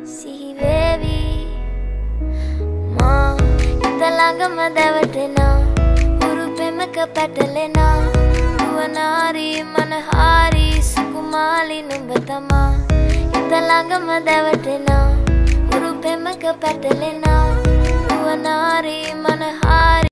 සිහිවේවි මා හිත ළඟම දැවටෙනා හුරු පෙමක පැටලෙනා නුවණාරි මනහාරි සුකුමාලි නුඹ තමා හිත ළඟම දැවටෙනා හුරු පෙමක පැටලෙනා නුවණාරි මනහාරි